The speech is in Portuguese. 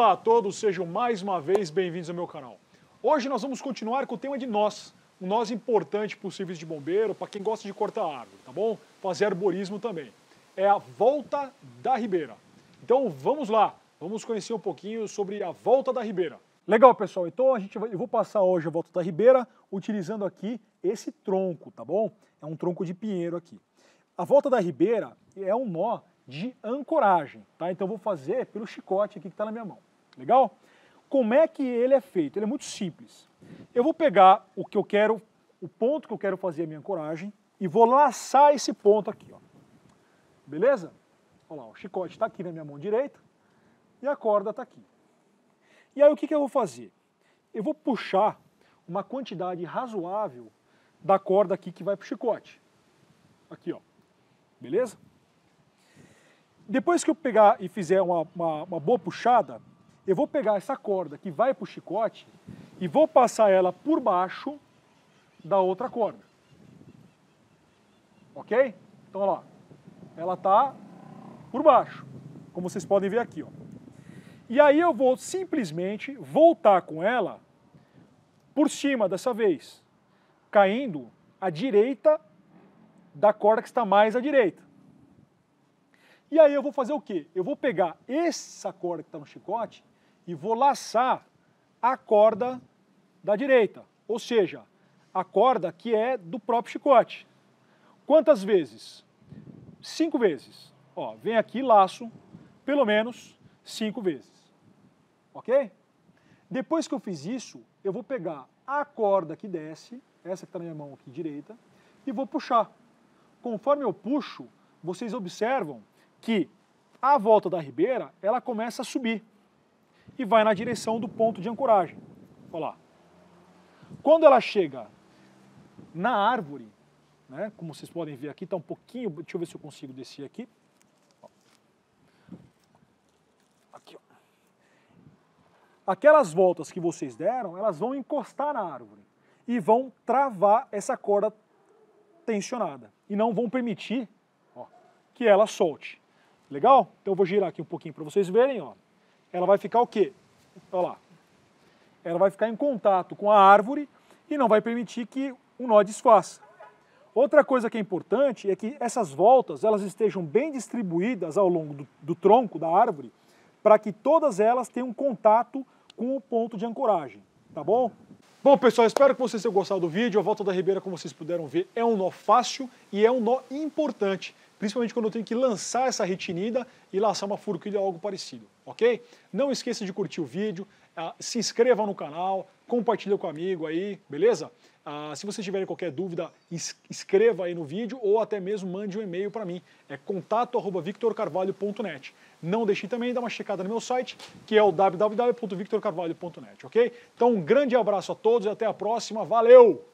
Olá a todos, sejam mais uma vez bem-vindos ao meu canal. Hoje nós vamos continuar com o tema de nós, um nós importante para o serviço de bombeiro, para quem gosta de cortar árvore, tá bom? Fazer arborismo também. É a volta da ribeira. Então vamos lá, vamos conhecer um pouquinho sobre a volta da ribeira. Legal, pessoal, então eu vou passar hoje a volta da ribeira utilizando aqui esse tronco, tá bom? É um tronco de pinheiro aqui. A volta da ribeira é um nó de ancoragem, tá? Então eu vou fazer pelo chicote aqui que está na minha mão, legal? Como é que ele é feito? Ele é muito simples. Eu vou pegar o que eu quero, o ponto que eu quero fazer a minha ancoragem e vou laçar esse ponto aqui, ó. Beleza? Olha lá, o chicote está aqui na minha mão direita e a corda está aqui. E aí o que eu vou fazer? Eu vou puxar uma quantidade razoável da corda aqui que vai para o chicote. Aqui, ó. Beleza? Depois que eu pegar e fizer uma boa puxada, eu vou pegar essa corda que vai para o chicote e vou passar ela por baixo da outra corda. Ok? Então, olha lá. Ela está por baixo, como vocês podem ver aqui, ó. E aí eu vou simplesmente voltar com ela por cima dessa vez, caindo à direita da corda que está mais à direita. E aí eu vou fazer o quê? Eu vou pegar essa corda que está no chicote e vou laçar a corda da direita, ou seja, a corda que é do próprio chicote. Quantas vezes? 5 vezes. Ó, vem aqui, laço, pelo menos 5 vezes. Ok? Depois que eu fiz isso, eu vou pegar a corda que desce, essa que está na minha mão aqui direita, e vou puxar. Conforme eu puxo, vocês observam que a volta da ribeira, ela começa a subir e vai na direção do ponto de ancoragem. Olha lá. Quando ela chega na árvore, né, como vocês podem ver aqui, está um pouquinho, deixa eu ver se eu consigo descer aqui. Aqui, ó. Aquelas voltas que vocês deram, elas vão encostar na árvore e vão travar essa corda tensionada e não vão permitir, ó, que ela solte. Legal? Então eu vou girar aqui um pouquinho para vocês verem, ó. Ela vai ficar o quê? Olha lá. Ela vai ficar em contato com a árvore e não vai permitir que o nó desfaça. Outra coisa que é importante é que essas voltas elas estejam bem distribuídas ao longo do tronco da árvore para que todas elas tenham contato com o ponto de ancoragem, tá bom? Bom, pessoal, espero que vocês tenham gostado do vídeo. A volta da ribeira, como vocês puderam ver, é um nó fácil e é um nó importante, principalmente quando eu tenho que lançar essa retinida e laçar uma forquilha ou algo parecido, ok? Não esqueça de curtir o vídeo, se inscreva no canal, compartilha com o amigo aí, beleza? Se vocês tiverem qualquer dúvida, escreva aí no vídeo ou até mesmo mande um e-mail para mim, é contato@victorcarvalho.net. Não deixe também de dar uma checada no meu site, que é o www.victorcarvalho.net, ok? Então um grande abraço a todos e até a próxima, valeu!